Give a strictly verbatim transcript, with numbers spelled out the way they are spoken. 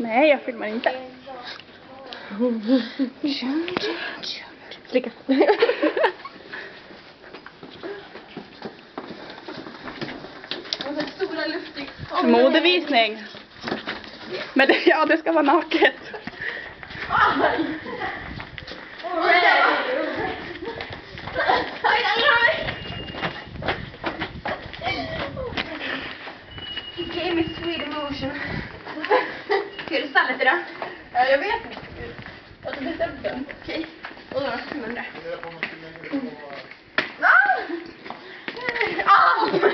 Nej, jag filmar inte. Slicka. Stora luftig. Modevisning. Men det, ja, det ska vara naket. He gave me sweet emotion. Ska du stallet idag? Ja, jag vet inte. Jag har bestämt den. Okej. Och då, hundra. Ah! Ah!